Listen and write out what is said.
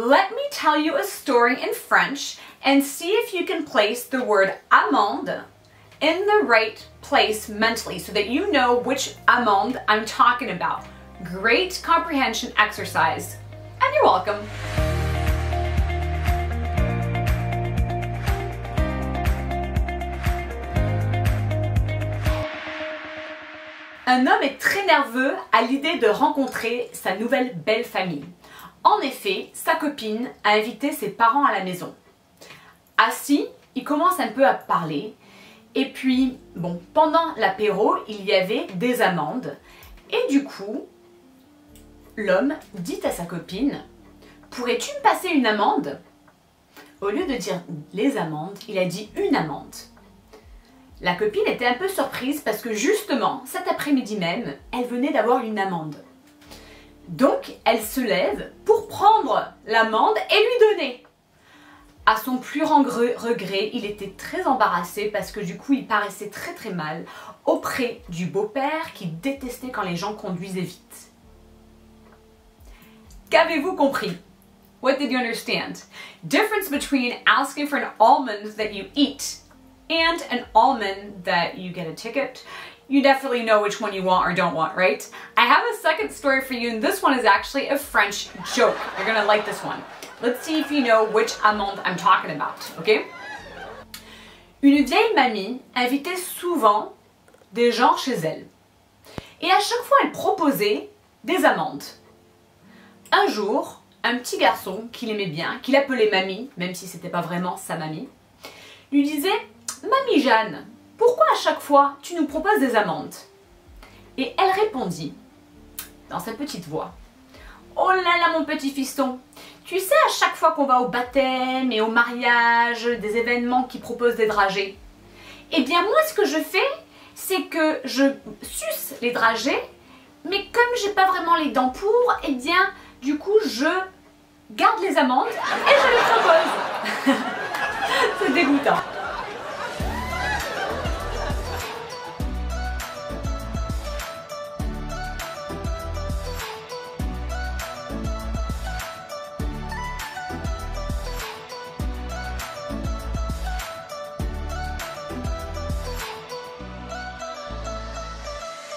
let me tell you a story in French and see if you can place the word amende in the right place mentally so that you know which amende I'm talking about. Great comprehension exercise, and you're welcome. Un homme est très nerveux à l'idée de rencontrer sa nouvelle belle famille. En effet, sa copine a invité ses parents à la maison. Assis, il commence un peu à parler. Et puis, bon, pendant l'apéro, il y avait des amandes. Et du coup, l'homme dit à sa copine, « Pourrais-tu me passer une amande ?» Au lieu de dire les amandes, il a dit une amande. La copine était un peu surprise parce que justement, cet après-midi même, elle venait d'avoir une amande. Donc, elle se lève pour prendre l'amande et lui donner. À son plus grand regret, il était très embarrassé parce que du coup, il paraissait très mal auprès du beau-père qui détestait quand les gens conduisaient vite. Qu'avez-vous compris? What did you understand? Difference between asking for an almond that you eat and an almond that you get a ticket. You definitely know which one you want or don't want, right? I have a second story for you, and this one is actually a French joke. You're gonna like this one. Let's see if you know which amande I'm talking about, okay? Une vieille mamie invitait souvent des gens chez elle. Et à chaque fois, elle proposait des amandes. Un jour, un petit garçon qu'il aimait bien, qu'il appelait mamie, même si c'était pas vraiment sa mamie, lui disait « Mamie Jeanne, pourquoi à chaque fois tu nous proposes des amandes ?» Et elle répondit, dans sa petite voix, « Oh là là mon petit fiston, tu sais à chaque fois qu'on va au baptême et au mariage, des événements qui proposent des dragées, eh bien moi ce que je fais, c'est que je suce les dragées, mais comme j'ai pas vraiment les dents pour, eh bien du coup je garde les amandes et je les propose. » C'est dégoûtant.